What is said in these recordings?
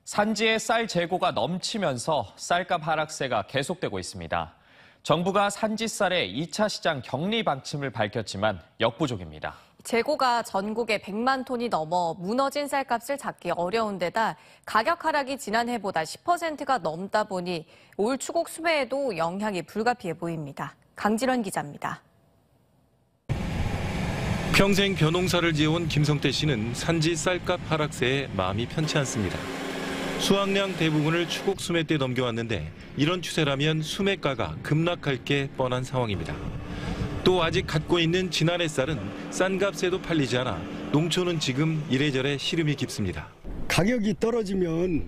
산지의 쌀 재고가 넘치면서 쌀값 하락세가 계속되고 있습니다. 정부가 산지 쌀의 2차 시장 격리 방침을 밝혔지만 역부족입니다. 재고가 전국에 100만 톤이 넘어 무너진 쌀값을 잡기 어려운 데다 가격 하락이 지난해보다 10%가 넘다 보니 올 추곡 수매에도 영향이 불가피해 보입니다. 강진원 기자입니다. 평생 벼농사를 지어온 김성태 씨는 산지 쌀값 하락세에 마음이 편치 않습니다. 수확량 대부분을 추곡 수매 때 넘겨왔는데 이런 추세라면 수매가가 급락할 게 뻔한 상황입니다. 또 아직 갖고 있는 지난해 쌀은 싼 값에도 팔리지 않아 농촌은 지금 이래저래 시름이 깊습니다. 가격이 떨어지면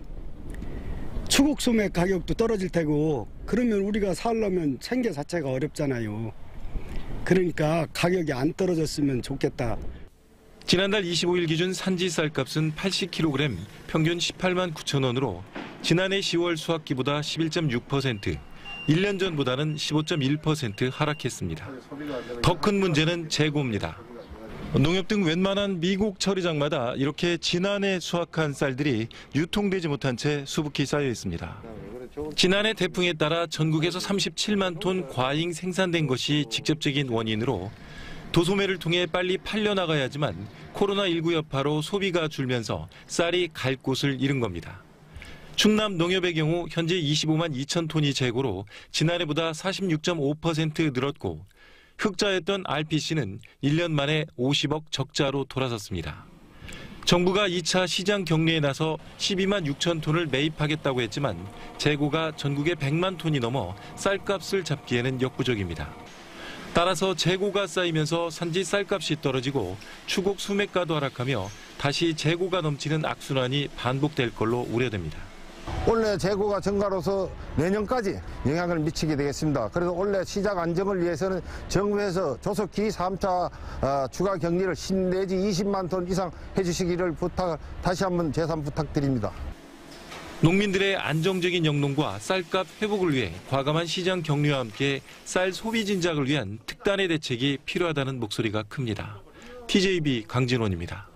추곡 소매 가격도 떨어질 테고 그러면 우리가 살려면 생계 자체가 어렵잖아요. 그러니까 가격이 안 떨어졌으면 좋겠다. 지난달 25일 기준 산지 쌀값은 80kg 평균 18만 9천 원으로 지난해 10월 수확기보다 11.6%, 1년 전보다는 15.1% 하락했습니다. 더 큰 문제는 재고입니다. 농협 등 웬만한 미국 처리장마다 이렇게 지난해 수확한 쌀들이 유통되지 못한 채 수북히 쌓여 있습니다. 지난해 태풍에 따라 전국에서 37만 톤 과잉 생산된 것이 직접적인 원인으로 도소매를 통해 빨리 팔려나가야지만 코로나19 여파로 소비가 줄면서 쌀이 갈 곳을 잃은 겁니다. 충남 농협의 경우 현재 25만 2천 톤이 재고로 지난해보다 46.5% 늘었고 흑자였던 RPC는 1년 만에 50억 적자로 돌아섰습니다. 정부가 2차 시장 격리에 나서 12만 6천 톤을 매입하겠다고 했지만 재고가 전국에 100만 톤이 넘어 쌀값을 잡기에는 역부족입니다. 따라서 재고가 쌓이면서 산지 쌀값이 떨어지고 추곡 수매가도 하락하며 다시 재고가 넘치는 악순환이 반복될 걸로 우려됩니다. 올해 재고가 증가로서 내년까지 영향을 미치게 되겠습니다. 그래서 올해 시장 안정을 위해서는 정부에서 조속히 3차 추가 격리를 10 내지 20만 톤 이상 해주시기를 다시 한번 재산 부탁드립니다. 농민들의 안정적인 영농과 쌀값 회복을 위해 과감한 시장 격리와 함께 쌀 소비 진작을 위한 특단의 대책이 필요하다는 목소리가 큽니다. TJB 강진원입니다.